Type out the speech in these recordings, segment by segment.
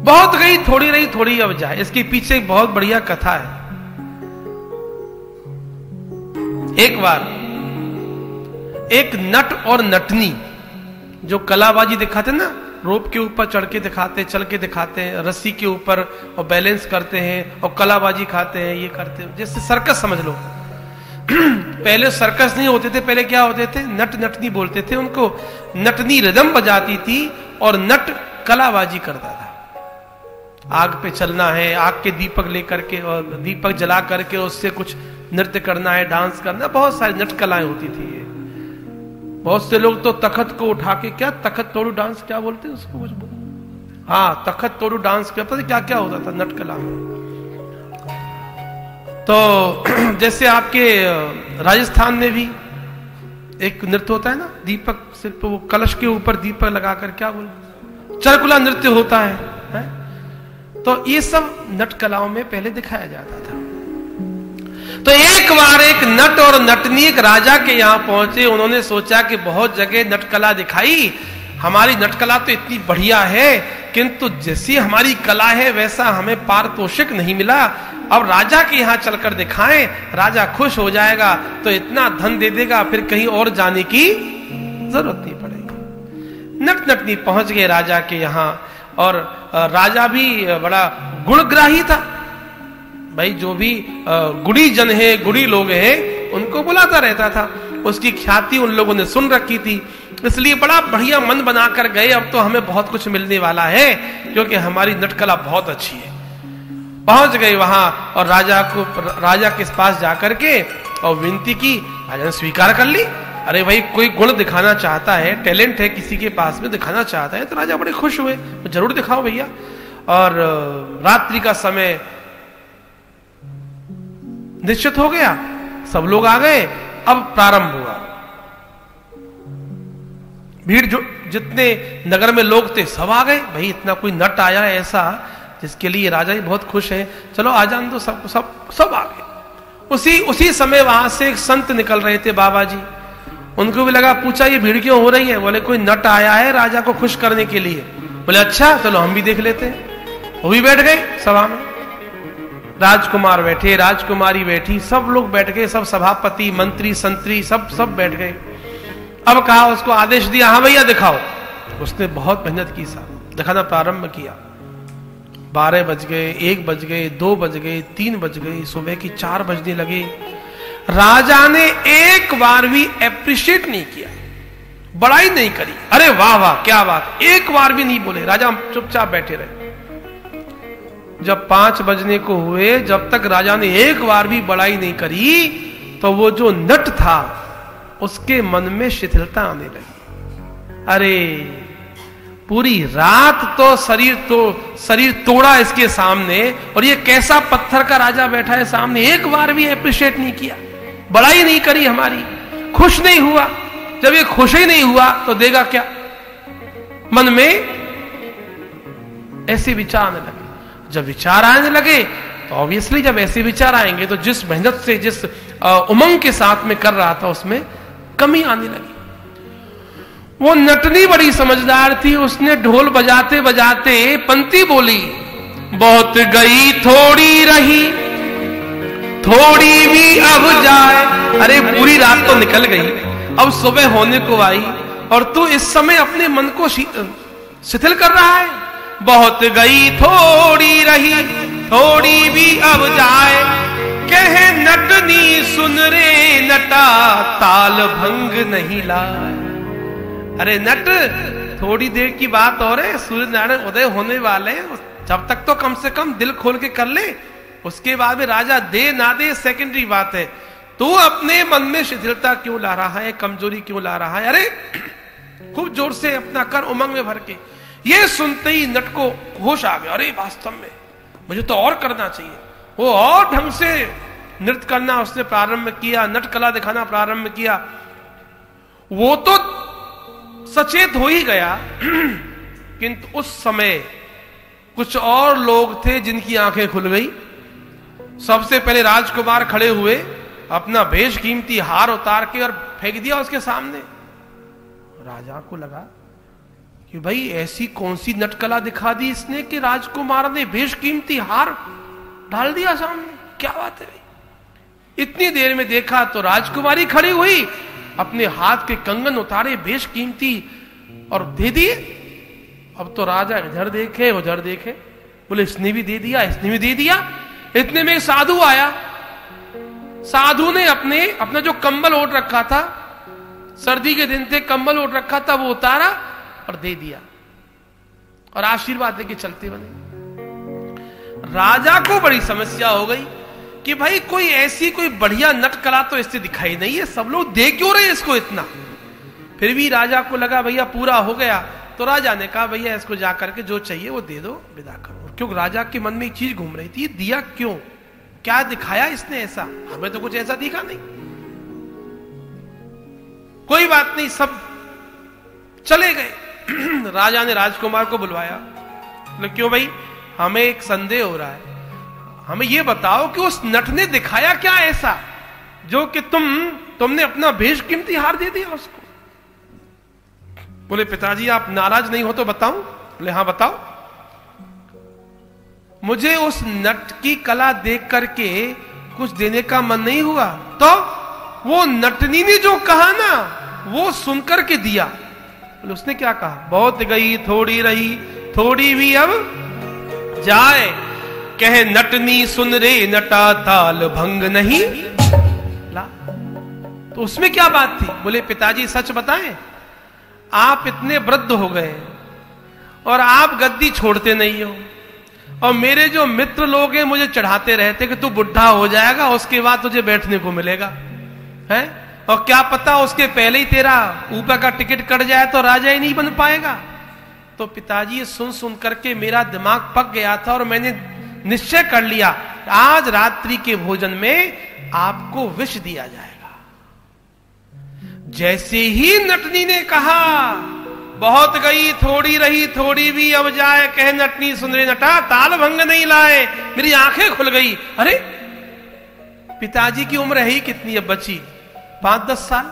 बहुत गई थोड़ी रही थोड़ी अब जाए। इसके पीछे एक बहुत बढ़िया कथा है। एक बार एक नट और नटनी जो कलाबाजी दिखाते ना, रोप के ऊपर चढ़ के दिखाते, चल के दिखाते हैं, रस्सी के ऊपर और बैलेंस करते हैं और कलाबाजी खाते हैं, ये करते हैं, जैसे सर्कस समझ लो। पहले सर्कस नहीं होते थे, पहले क्या होते थे, नट नटनी बोलते थे उनको। नटनी रिदम बजाती थी और नट कलाबाजी करता था। आग पे चलना है, आग के दीपक लेकर के और दीपक जला करके उससे कुछ नृत्य करना है, डांस करना, बहुत सारी नट कलाएं होती थी ये। बहुत से लोग तो तखत को उठा के, क्या तखत तोड़ू डांस क्या बोलते हैं उसको, कुछ हाँ तखत तोड़ू डांस क्या, पता क्या क्या होता था नट कला में। तो जैसे आपके राजस्थान में भी एक नृत्य होता है ना, दीपक सिर्फ वो कलश के ऊपर दीपक लगाकर, क्या बोल, चरकुला नृत्य होता है? तो ये सब नट कलाओं में पहले दिखाया जाता था। तो एक बार एक नट और नटनी एक राजा के यहां पहुंचे। उन्होंने सोचा कि बहुत जगह नटकला दिखाई, हमारी नटकला तो इतनी बढ़िया है, किंतु जैसी हमारी कला है वैसा हमें पारितोषिक नहीं मिला। अब राजा के यहां चलकर दिखाएं, राजा खुश हो जाएगा, तो इतना धन दे देगा, फिर कहीं और जाने की जरूरत नहीं पड़ेगी। नट नटनी पहुंच गए राजा के यहां, और राजा भी बड़ा गुणग्राही था। भाई जो भी गुड़ी जन है, गुड़ी लोग हैं, उनको बुलाता रहता था। उसकी ख्याति उन लोगों ने सुन रखी थी, इसलिए बड़ा बढ़िया मन बनाकर गए, अब तो हमें बहुत कुछ मिलने वाला है, क्योंकि हमारी नटकला बहुत अच्छी है। पहुंच गए वहां और राजा के पास जाकर के और विनती की। राजा ने स्वीकार कर ली। अरे भाई कोई गुण दिखाना चाहता है, टैलेंट है किसी के पास में, दिखाना चाहता है, तो राजा बड़े खुश हुए, जरूर दिखाओ भैया। और रात्रि का समय निश्चित हो गया, सब लोग आ गए। अब प्रारंभ हुआ। भीड़ जो जितने नगर में लोग थे सब आ गए। भाई इतना कोई नट आया है ऐसा जिसके लिए राजा ही बहुत खुश है, चलो आ जान दो, सब आ गए। उसी समय वहां से एक संत निकल रहे थे, बाबा जी। उनको भी लगा, पूछा ये भीड़ क्यों हो रही है? बोले कोई नट आया है राजा को खुश करने के लिए। बोले अच्छा, चलो हम भी देख लेते हैं। वो भी बैठ गए सभा में। राजकुमार बैठे, राजकुमारी बैठी, सब लोग बैठ गए, सब सभापति, मंत्री, संतरी, सब बैठ गए। अब कहा, उसको आदेश दिया, हाँ भैया दिखाओ। उसने बहुत मेहनत की, साहब दिखाना प्रारंभ किया। 12 बज गए, 1 बज गए, 2 बज गए, 3 बज गए, सुबह की 4 बजने लगे। राजा ने एक बार भी एप्रिशिएट नहीं किया, बड़ाई नहीं करी, अरे वाह वाह क्या बात, एक बार भी नहीं बोले। राजा चुपचाप बैठे रहे। जब 5 बजने को हुए, जब तक राजा ने एक बार भी बड़ाई नहीं करी, तो वो जो नट था उसके मन में शिथिलता आने लगी। अरे पूरी रात तो शरीर तोड़ा इसके सामने, और ये कैसा पत्थर का राजा बैठा है सामने, एक बार भी एप्रिशिएट नहीं किया, बड़ाई नहीं करी हमारी, खुश नहीं हुआ। जब ये खुश ही नहीं हुआ तो देगा क्या? मन में ऐसे विचार आने लगे। जब विचार आने लगे तो ऑब्वियसली जब ऐसे विचार आएंगे तो जिस मेहनत से, जिस उमंग के साथ में कर रहा था उसमें कमी आने लगी। वो नटनी बड़ी समझदार थी, उसने ढोल बजाते बजाते पंक्ति बोली, बहुत गई थोड़ी रही, थोड़ी भी अब जाए। अरे पूरी रात तो निकल गई, अब सुबह होने को आई, और तू इस समय अपने मन को शिथिल कर रहा है। बहुत गई थोड़ी रही, थोड़ी भी अब जाए, कहे नटनी सुन रे नटा, ताल भंग नहीं लाए। अरे नट, थोड़ी देर की बात और है, सूर्य नारायण उदय होने वाले हैं, जब तक तो कम से कम दिल खोल के कर ले, उसके बाद में राजा दे ना दे सेकेंडरी बात है। तू अपने मन में शिथिलता क्यों ला रहा है, कमजोरी क्यों ला रहा है? अरे खूब जोर से अपना कर, उमंग में भर के। ये सुनते ही नट को होश आ गया, अरे वास्तव में मुझे तो और करना चाहिए। वो और ढंग से नृत्य करना उसने प्रारंभ किया, नट कला दिखाना प्रारंभ किया। वो तो सचेत हो ही गया, किंतु उस समय कुछ और लोग थे जिनकी आंखें खुल गई। सबसे पहले राजकुमार खड़े हुए, अपना भेष कीमती हार उतार के और फेंक दिया उसके सामने। राजा को लगा कि भाई ऐसी कौन सी नटकला दिखा दी इसने कि राजकुमार ने बेशकीमती हार डाल दिया सामने, क्या बात है भाई। इतनी देर में देखा तो राजकुमारी खड़ी हुई, अपने हाथ के कंगन उतारे बेशकीमती और दे दिए। अब तो राजा इधर देखे उधर देखे, बोले इसने भी दे दिया, इसने भी दे दिया। इतने में एक साधु आया, साधु ने अपना जो कंबल ओढ़ रखा था, सर्दी के दिन थे, कंबल ओढ़ रखा था, वो उतारा और दे दिया और आशीर्वाद देके चलते बने। राजा को बड़ी समस्या हो गई कि भाई कोई ऐसी कोई बढ़िया नटकला तो इससे दिखाई नहीं है, सब लोग दे क्यों रहे इसको इतना। फिर भी राजा को लगा भैया पूरा हो गया, तो राजा ने कहा भैया इसको जाकर के जो चाहिए वो दे दो, विदा करो। क्योंकि राजा के मन में एक चीज घूम रही थी, दिया क्यों, क्या दिखाया इसने ऐसा, हमें तो कुछ ऐसा दिखा नहीं। कोई बात नहीं, सब चले गए। राजा ने राजकुमार को बुलवाया, बोले क्यों भाई, हमें एक संदेह हो रहा है, हमें यह बताओ कि उस नट ने दिखाया क्या ऐसा जो कि तुमने अपना बेशकीमती हार दे दिया उसको। बोले पिताजी आप नाराज नहीं हो तो बताऊं। बोले हाँ बताओ। मुझे उस नट की कला देख करके कुछ देने का मन नहीं हुआ, तो वो नटनी ने जो कहा ना वो सुनकर के दिया। बोले उसने क्या कहा, बहुत गई थोड़ी रही थोड़ी भी अब जाए, कहे नटनी सुन रे नटा ताल भंग नहीं ला। तो उसमें क्या बात थी। बोले पिताजी सच बताएं, आप इतने वृद्ध हो गए और आप गद्दी छोड़ते नहीं हो, और मेरे जो मित्र लोग हैं मुझे चढ़ाते रहते कि तू बुढ़ा हो जाएगा उसके बाद तुझे बैठने को मिलेगा है, और क्या पता उसके पहले ही तेरा ऊपर का टिकट कट जाए तो राजा ही नहीं बन पाएगा। तो पिताजी सुन सुन करके मेरा दिमाग पक गया था और मैंने निश्चय कर लिया आज रात्रि के भोजन में आपको विष दिया जाएगा। जैसे ही नटनी ने कहा बहुत गई थोड़ी रही थोड़ी भी अब जाए, कहे नटनी सुन रे नटा ताल भंग नहीं लाए, मेरी आंखें खुल गई। अरे पिताजी की उम्र है ही कितनी अब बची, 5-10 साल।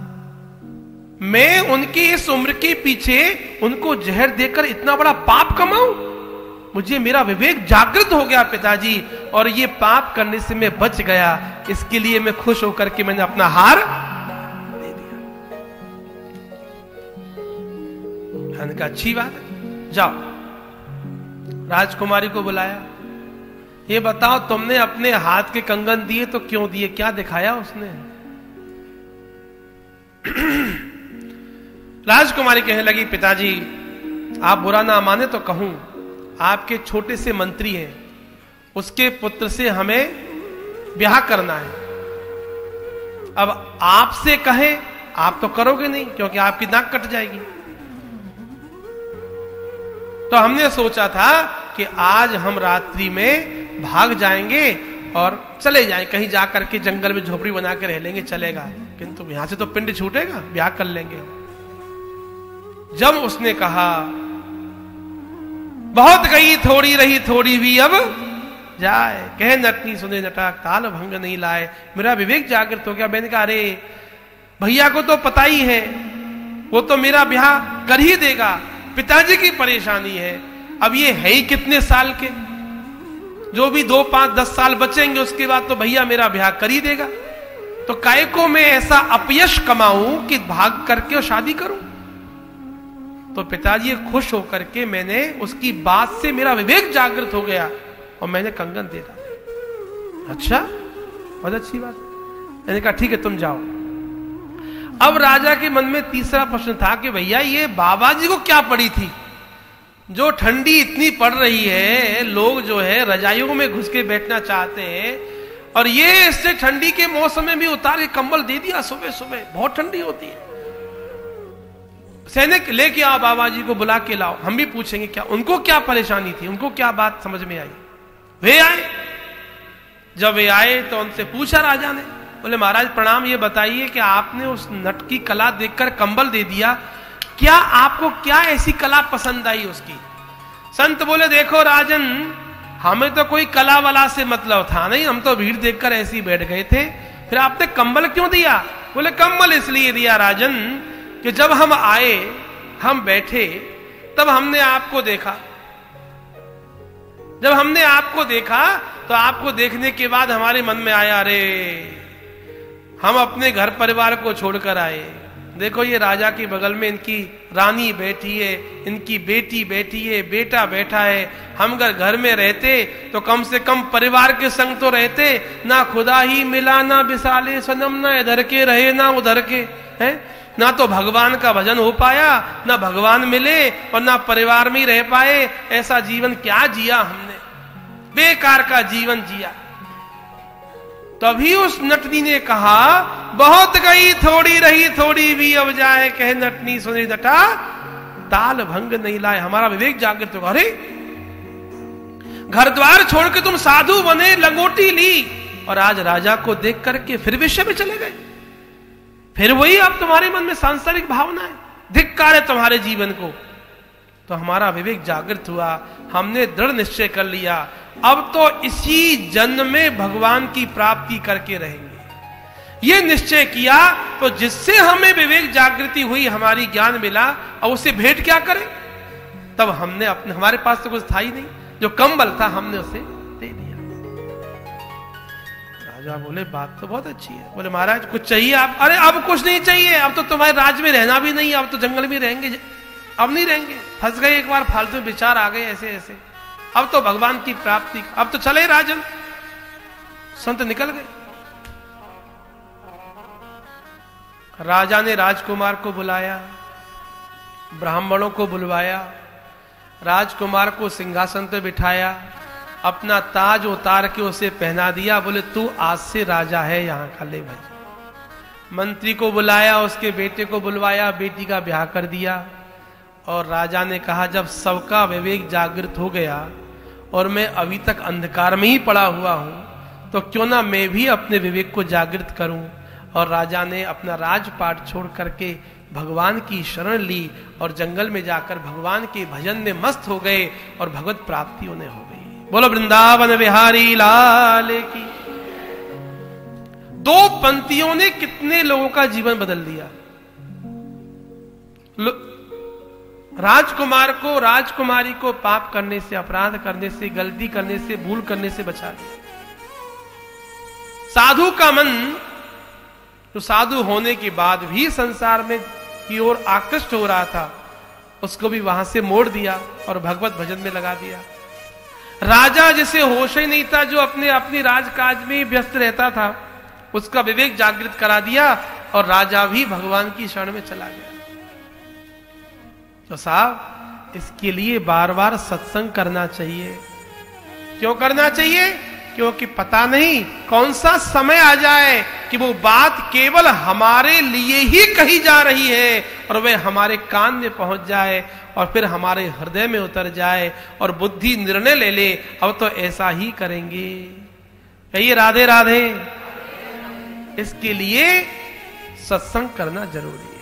मैं उनकी इस उम्र के पीछे उनको जहर देकर इतना बड़ा पाप कमाऊं। मुझे मेरा विवेक जागृत हो गया पिताजी, और ये पाप करने से मैं बच गया, इसके लिए मैं खुश होकर के मैंने अपना हार दे दिया। मैंने कहा अच्छी बात है, जाओ। राजकुमारी को बुलाया, ये बताओ तुमने अपने हाथ के कंगन दिए तो क्यों दिए, क्या दिखाया उसने। राजकुमारी कहने लगी पिताजी आप बुरा ना माने तो कहूं, आपके छोटे से मंत्री हैं, उसके पुत्र से हमें ब्याह करना है। अब आपसे कहें आप तो करोगे नहीं क्योंकि आपकी नाक कट जाएगी। तो हमने सोचा था कि आज हम रात्रि में भाग जाएंगे और चले जाएं, कहीं जाकर के जंगल में झोपड़ी बना के रह लेंगे, चलेगा, किंतु यहां से तो पिंड छूटेगा, ब्याह कर लेंगे। जब उसने कहा बहुत गई थोड़ी रही थोड़ी भी अब जाए, कहे नटनी सुने नटा ताल भंग नहीं लाए, मेरा विवेक जागृत हो गया। मैंने कहा अरे भैया को तो पता ही है, वो तो मेरा ब्याह कर ही देगा, पिताजी की परेशानी है। अब ये है ही कितने साल के, जो भी 2, 5, 10 साल बचेंगे उसके बाद तो भैया मेरा ब्याह कर ही देगा, तो काय को मैं ऐसा अपयश कमाऊं कि भाग करके और शादी करूं। तो पिताजी खुश होकर के मैंने उसकी बात से मेरा विवेक जागृत हो गया और मैंने कंगन दे दिया। अच्छा बहुत अच्छी बात। मैंने कहा ठीक है तुम जाओ। अब राजा के मन में तीसरा प्रश्न था कि भैया ये बाबा जी को क्या पड़ी थी, जो ठंडी इतनी पड़ रही है, लोग जो है रजाइयों में घुस के बैठना चाहते हैं, और ये इससे ठंडी के मौसम में भी उतार के कंबल दे दिया सुबह सुबह, बहुत ठंडी होती है। सैनिक लेके आओ, बाबा जी को बुला के लाओ, हम भी पूछेंगे क्या उनको क्या परेशानी थी, उनको क्या बात समझ में आई। वे आए, जब वे आए तो उनसे पूछा राजा ने, बोले महाराज प्रणाम, ये बताइए कि आपने उस नट की कला देखकर कंबल दे दिया, क्या आपको क्या ऐसी कला पसंद आई उसकी। संत बोले देखो राजन, हमें तो कोई कला वाला से मतलब था नहीं, हम तो भीड़ देखकर ऐसे ही बैठ गए थे, फिर आपने कंबल क्यों दिया। बोले कंबल इसलिए दिया राजन कि जब हम आए, हम बैठे तब हमने आपको देखा। जब हमने आपको देखा तो आपको देखने के बाद हमारे मन में आया, अरे हम अपने घर परिवार को छोड़कर आए। देखो ये राजा के बगल में इनकी रानी बैठी है, इनकी बेटी बैठी है, बेटा बैठा है। हम अगर घर में रहते तो कम से कम परिवार के संग तो रहते। ना खुदा ही मिला ना विसाले सनम, ना इधर के रहे ना उधर के, हैं? ना तो भगवान का भजन हो पाया, ना भगवान मिले, और ना परिवार में ही रह पाए। ऐसा जीवन क्या जिया हमने, बेकार का जीवन जिया। तभी उस नटनी ने कहा, बहुत गई थोड़ी रही थोड़ी भी अब जाए, कहे नटनी सुनी डटा ताल भंग नहीं लाए। हमारा विवेक जागृत होगा। अरे घर द्वार छोड़ के तुम साधु बने, लंगोटी ली, और आज राजा को देख करके फिर विषय में चले गए। फिर वही अब तुम्हारे मन में सांसारिक भावना है, धिक्कार है तुम्हारे जीवन को। तो हमारा विवेक जागृत हुआ, हमने दृढ़ निश्चय कर लिया, अब तो इसी जन्म में भगवान की प्राप्ति करके रहेंगे। ये निश्चय किया तो जिससे हमें विवेक जागृति हुई, हमारी ज्ञान मिला, और उससे भेंट क्या करें। तब हमने अपने, हमारे पास तो कुछ था ही नहीं, जो कंबल था हमने उसे दे दिया। राजा बोले बात तो बहुत अच्छी है। बोले महाराज कुछ चाहिए आप? अरे अब कुछ नहीं चाहिए, अब तो तुम्हारे राज में रहना भी नहीं, अब तो जंगल में रहेंगे, अब नहीं रहेंगे। फंस गए एक बार, फालतू विचार आ गए ऐसे ऐसे, अब तो भगवान की प्राप्ति, अब तो चले राजन। संत निकल गए। राजा ने राजकुमार को बुलाया, ब्राह्मणों को बुलवाया, राजकुमार को सिंहासन पर बिठाया, अपना ताज उतार के उसे पहना दिया। बोले तू आज से राजा है यहाँ का, ले भाई। मंत्री को बुलाया, उसके बेटे को बुलवाया, बेटी का ब्याह कर दिया। और राजा ने कहा, जब सबका विवेक जागृत हो गया और मैं अभी तक अंधकार में ही पड़ा हुआ हूं, तो क्यों ना मैं भी अपने विवेक को जागृत करूं। और राजा ने अपना राजपाट छोड़ करके भगवान की शरण ली और जंगल में जाकर भगवान के भजन में मस्त हो गए और भगवत प्राप्ति उन्हें हो गई। बोलो वृंदावन बिहारी लाल की। 2 पंक्तियों ने कितने लोगों का जीवन बदल दिया। राजकुमार को, राजकुमारी को पाप करने से, अपराध करने से, गलती करने से, भूल करने से बचा लिया। साधु का मन, जो साधु होने के बाद भी संसार में की ओर आकृष्ट हो रहा था, उसको भी वहां से मोड़ दिया और भगवत भजन में लगा दिया। राजा जिसे होश ही नहीं था, जो अपनी राजकाज में व्यस्त रहता था, उसका विवेक जागृत करा दिया और राजा भी भगवान की शरण में चला गया। तो साहब इसके लिए बार बार सत्संग करना चाहिए। क्यों करना चाहिए? क्योंकि पता नहीं कौन सा समय आ जाए कि वो बात केवल हमारे लिए ही कही जा रही है और वह हमारे कान में पहुंच जाए और फिर हमारे हृदय में उतर जाए और बुद्धि निर्णय ले ले, अब तो ऐसा ही करेंगे। कहिए राधे राधे। इसके लिए सत्संग करना जरूरी है।